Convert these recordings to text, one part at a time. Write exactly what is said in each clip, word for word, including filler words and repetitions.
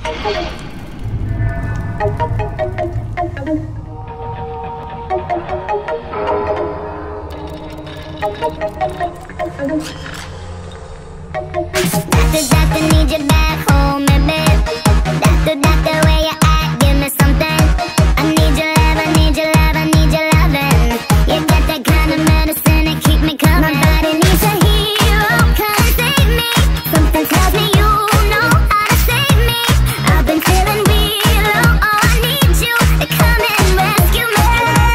Doctor, doctor, need you back home in bed. Doctor, doctor, where you at? Give me something. I need your love, I need your love, I need your loving. You got that kind of medicine that keep me coming. My body needs a hero, come and save me. Something tells me you know how to save me. I've been feeling real low, oh, I need you to come and rescue me.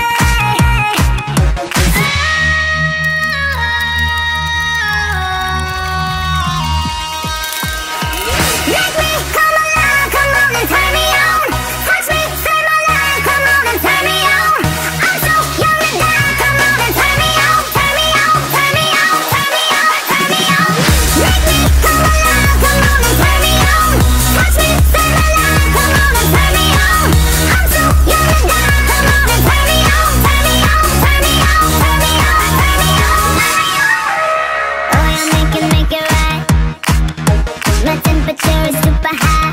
Make me come alive, come on and turn me on. Touch me, save my life, come on and turn me on. I'm so young to die, come on and turn me on. Turn me on, turn me on, turn me on, turn me on. Make me come alive, come on and turn me on. Touch me, save my life, come on and turn me on. I'm so young to die, come on and turn me on. Turn me on, turn me on, turn me on, turn me on. Oh, yeah, make it, make it right. My temperature is super high.